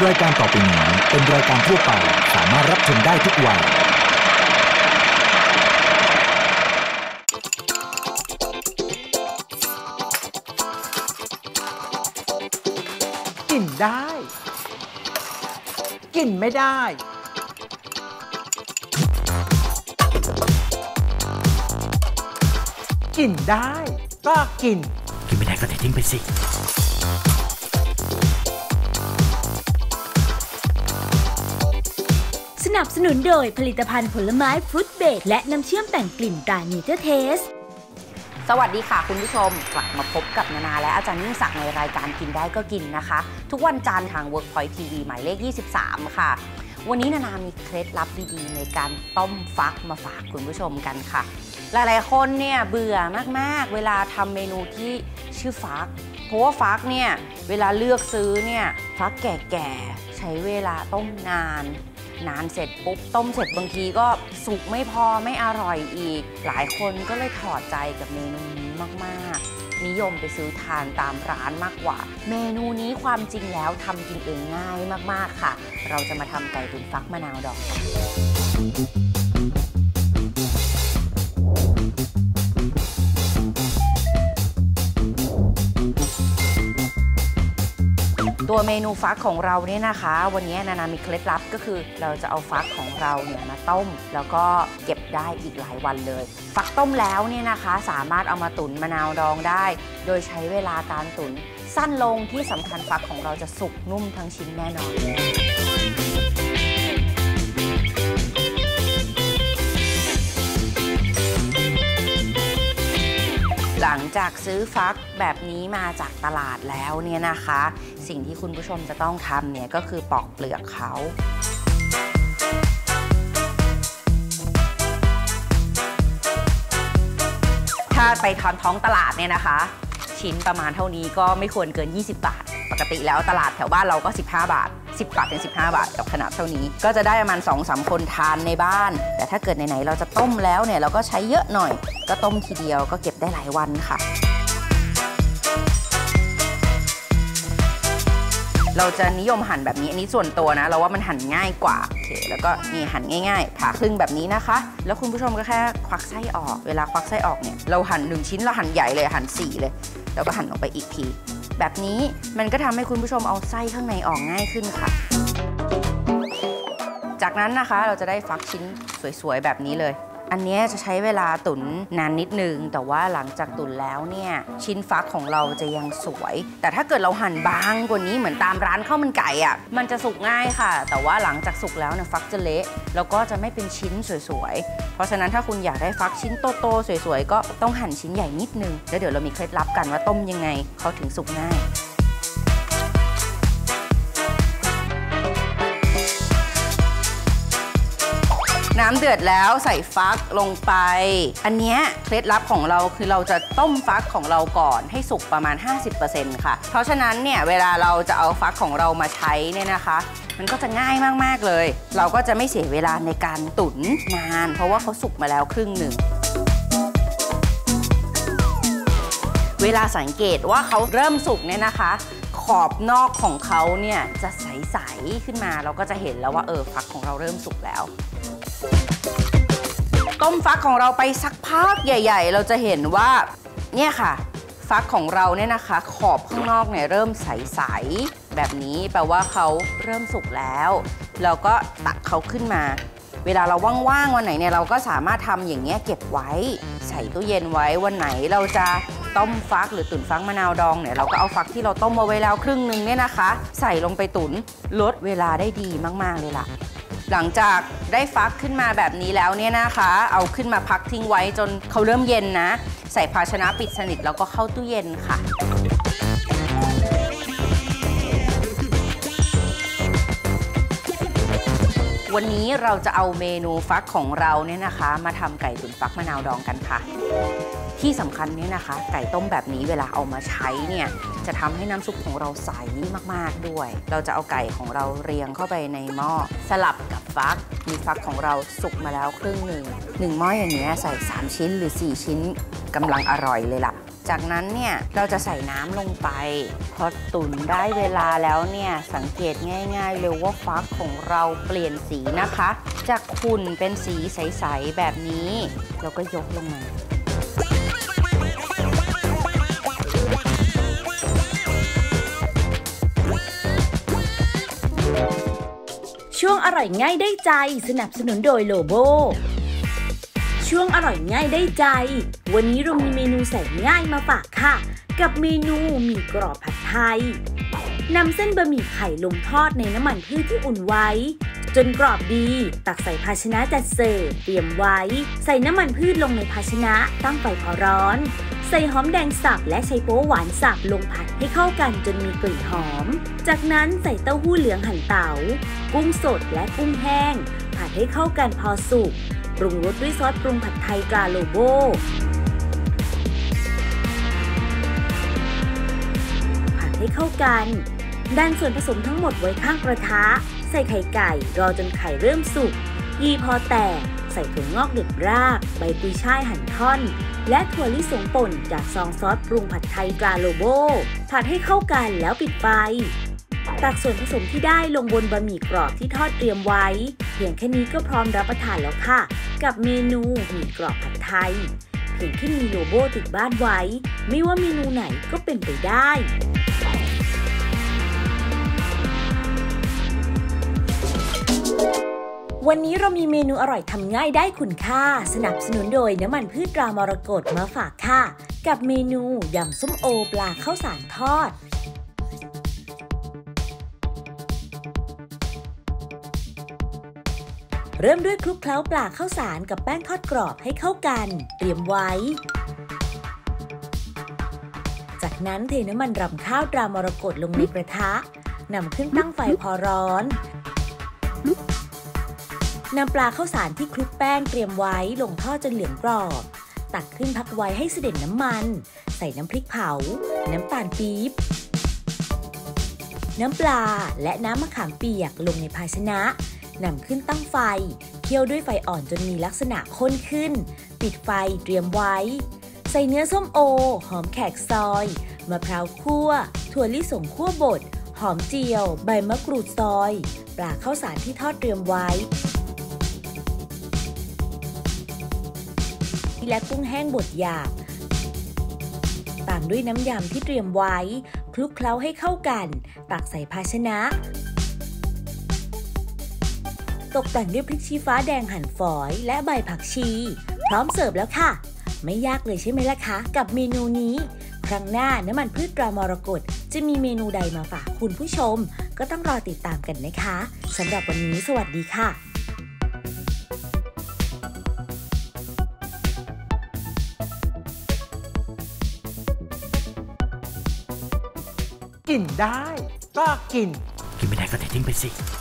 รายการต่อไปนี้เป็นรายการทั่วไปสามารถรับชมได้ทุกวัยกินได้กินไม่ได้กินได้ก็กินไม่ได้ก็เททิ้งไปสิสนับสนุนโดยผลิตภัณฑ์ผลไม้ฟรุตเบรดและน้ำเชื่อมแต่งกลิ่นตราเนเจอร์เทสสวัสดีค่ะคุณผู้ชมกลับมาพบกับนานาและอาจารย์ยิ่งศักดิ์ในรายการกินได้ก็กินนะคะทุกวันจันทร์ทาง Workpoint TV หมายเลข 23 ค่ะวันนี้นานามีเคล็ดลับดีๆในการต้มฟักมาฝากคุณผู้ชมกันค่ะหลายๆคนเนี่ยเบื่อมากๆเวลาทำเมนูที่ชื่อฟักเพราะว่าฟักเนี่ยเวลาเลือกซื้อเนี่ยฟักแก่ๆใช้เวลาต้มนานเสร็จปุ๊บต้มเสร็จบางทีก็สุกไม่พอไม่อร่อยอีกหลายคนก็เลยถอดใจกับเมนูนี้มากๆนิยมไปซื้อทานตามร้านมากกว่าเมนูนี้ความจริงแล้วทำกินเองง่ายมากๆค่ะเราจะมาทำไก่ตุ๋นฟักมะนาวดองตัวเมนูฟักของเราเนี่ยนะคะวันนี้นานามีเคล็ดลับก็คือเราจะเอาฟักของเราเนี่ยมาต้มแล้วก็เก็บได้อีกหลายวันเลยฟักต้มแล้วเนี่ยนะคะสามารถเอามาตุ๋นมะนาวดองได้โดยใช้เวลาการตุ๋นสั้นลงที่สำคัญฟักของเราจะสุกนุ่มทั้งชิ้นแน่นอนหลังจากซื้อฟักแบบนี้มาจากตลาดแล้วเนี่ยนะคะสิ่งที่คุณผู้ชมจะต้องทำเนี่ยก็คือปอกเปลือกเขาถ้าไปท้องตลาดเนี่ยนะคะชิ้นประมาณเท่านี้ก็ไม่ควรเกิน20 บาทปกติแล้วตลาดแถวบ้านเราก็15 บาท10 บาทถึง15 บาทกับขนาดเท่านี้ก็จะได้ประมาณ 2-3 คนทานในบ้านแต่ถ้าเกิดไหนๆเราจะต้มแล้วเนี่ยเราก็ใช้เยอะหน่อยก็ต้มทีเดียวก็เก็บได้หลายวันค่ะเราจะนิยมหั่นแบบนี้อันนี้ส่วนตัวนะเราว่ามันหั่นง่ายกว่าโอเคแล้วก็นี่หั่นง่ายๆผ่าครึ่งแบบนี้นะคะแล้วคุณผู้ชมก็แค่ควักไส้ออกเวลาควักไส้ออกเนี่ยเราหั่น1ชิ้นเราหั่นใหญ่เลยหั่น4เลยแล้วก็หั่นออกไปอีกทีแบบนี้มันก็ทำให้คุณผู้ชมเอาไส้ข้างในออกง่ายขึ้นค่ะจากนั้นนะคะเราจะได้ฟักชิ้นสวยๆแบบนี้เลยอันนี้จะใช้เวลาตุ๋นนานนิดนึงแต่ว่าหลังจากตุ๋นแล้วเนี่ยชิ้นฟักของเราจะยังสวยแต่ถ้าเกิดเราหั่นบางกว่านี้เหมือนตามร้านข้าวมันไก่อ่ะมันจะสุกง่ายค่ะแต่ว่าหลังจากสุกแล้วเนี่ยฟักจะเละแล้วก็จะไม่เป็นชิ้นสวยๆเพราะฉะนั้นถ้าคุณอยากได้ฟักชิ้นโตๆสวยๆก็ต้องหั่นชิ้นใหญ่นิดนึงแล้วเดี๋ยวเรามีเคล็ดลับกันว่าต้มยังไงเขาถึงสุกง่ายน้ำเดือดแล้วใส่ฟักลงไปอันนี้เคล็ดลับของเราคือเราจะต้มฟักของเราก่อนให้สุกประมาณ 50% ค่ะเพราะฉะนั้นเนี่ยเวลาเราจะเอาฟักของเรามาใช้เนี่ยนะคะมันก็จะง่ายมากๆเลยเราก็จะไม่เสียเวลาในการตุ๋นนานเพราะว่าเขาสุกมาแล้วครึ่งหนึ่งเวลาสังเกตว่าเขาเริ่มสุกเนี่ยนะคะขอบนอกของเขาเนี่ยจะใสๆขึ้นมาเราก็จะเห็นแล้วว่าฟักของเราเริ่มสุกแล้วต้มฟักของเราไปสักพักใหญ่ๆเราจะเห็นว่าเนี่ยค่ะฟักของเราเนี่ยนะคะขอบข้างนอกเนี่ยเริ่มใสๆแบบนี้แปลว่าเขาเริ่มสุกแล้วเราก็ตักเขาขึ้นมาเวลาเราว่างๆวันไหนเนี่ยเราก็สามารถทำอย่างเงี้ยเก็บไว้ใส่ตู้เย็นไว้วันไหนเราจะต้มฟักหรือตุ๋นฟักมะนาวดองเนี่ยเราก็เอาฟักที่เราต้มมาไว้แล้วครึ่งนึงเนี่ยนะคะใส่ลงไปตุ๋นลดเวลาได้ดีมากๆเลยล่ะหลังจากได้ฟักขึ้นมาแบบนี้แล้วเนี่ยนะคะเอาขึ้นมาพักทิ้งไว้จนเขาเริ่มเย็นนะใส่ภาชนะปิดสนิทแล้วก็เข้าตู้เย็นค่ะวันนี้เราจะเอาเมนูฟักของเราเนี่ยนะคะมาทำไก่ตุ๋นฟักมะนาวดองกันค่ะที่สำคัญเนี่ยนะคะไก่ต้มแบบนี้เวลาเอามาใช้เนี่ยจะทำให้น้ำซุปของเราใสมากๆด้วยเราจะเอาไก่ของเราเรียงเข้าไปในหม้อสลับกับฟักมีฟักของเราสุกมาแล้วครึ่งหนึ่งหม้ออย่างนี้ใส่3ชิ้นหรือ4ชิ้นกำลังอร่อยเลยล่ะจากนั้นเนี่ยเราจะใส่น้ำลงไปพอตุ๋นได้เวลาแล้วเนี่ยสังเกตง่ายๆเลยว่าฟักของเราเปลี่ยนสีนะคะจากขุ่นเป็นสีใสๆแบบนี้เราก็ยกลงมาช่วงอร่อยง่ายได้ใจสนับสนุนโดยโลโบช่วงอร่อยง่ายได้ใจวันนี้เรามีเมนูแสนง่ายมาฝากค่ะกับเมนูหมี่กรอบผัดไทยนำเส้นบะหมี่ไข่ลงทอดในน้ำมันพืชที่อุ่นไว้จนกรอบดีตักใส่ภาชนะจัดเสิร์ฟเตรียมไว้ใส่น้ำมันพืชลงในภาชนะตั้งไฟพอร้อนใส่หอมแดงสับและไชโป๊หวานสับลงผัดให้เข้ากันจนมีกลิ่นหอมจากนั้นใส่เต้าหู้เหลืองหั่นเต๋ากุ้งสดและกุ้งแห้งผัดให้เข้ากันพอสุกปรุงรสด้วยซอสปรุงผัดไทยตราโลโบผัดให้เข้ากันดันส่วนผสมทั้งหมดไว้ข้างกระทะใส่ไข่ไก่รอจนไข่เริ่มสุกยีพอแตกใส่ถั่วงอกเด็ดรากใบกุยช่ายหั่นท่อนและถั่วลิสงป่นจากซองซอสปรุงผัดไทยตราโลโบผัดให้เข้ากันแล้วปิดไฟตักส่วนผสมที่ได้ลงบนบะหมี่กรอบที่ทอดเตรียมไว้เพียงแค่นี้ก็พร้อมรับประทานแล้วค่ะกับเมนูหมี่กรอบผัดไทยเพียงแค่มีโลโบติดบ้านไว้ไม่ว่าเมนูไหนก็เป็นไปได้วันนี้เรามีเมนูอร่อยทำง่ายได้คุณค่าสนับสนุนโดยน้ำมันพืชตรามรกตมาฝากค่ะกับเมนูยำส้มโอปลาข้าวสารทอดเริ่มด้วยคลุกเคล้าปลาข้าวสารกับแป้งทอดกรอบให้เข้ากันเตรียมไว้จากนั้นเทน้ำมันรำข้าวตรามรกตลงในกระทะนำขึ้นตั้งไฟพอร้อนนำปลาข้าวสารที่คลุกแป้งเตรียมไว้ลงทอดจนเหลืองกรอบตักขึ้นพักไว้ให้เสด็จน้ำมันใส่น้ำพริกเผาน้ำตาลปี๊บน้ำปลาและน้ำมะขามเปียกลงในภาชนะนำขึ้นตั้งไฟเคี่ยวด้วยไฟอ่อนจนมีลักษณะข้นขึ้นปิดไฟเตรียมไว้ใส่เนื้อส้มโอหอมแขกซอยมะพร้าวคั่วถั่วลิสงคั่วบดหอมเจียวใบมะกรูดซอยปลาข้าวสารที่ทอดเตรียมไว้และกุ้งแห้งบดหยาบตามด้วยน้ำยำที่เตรียมไว้คลุกเคล้าให้เข้ากันตักใส่ภาชนะตกแต่งด้วยพริกชี้ฟ้าแดงหั่นฝอยและใบผักชีพร้อมเสิร์ฟแล้วค่ะไม่ยากเลยใช่ไหมล่ะคะกับเมนูนี้ครั้งหน้าน้ำมันพืชตรามรกตจะมีเมนูใดมาฝากคุณผู้ชมก็ต้องรอติดตามกันนะคะสำหรับวันนี้สวัสดีค่ะกินได้ก็กินกินไม่ได้ก็เททิ้งไปสิ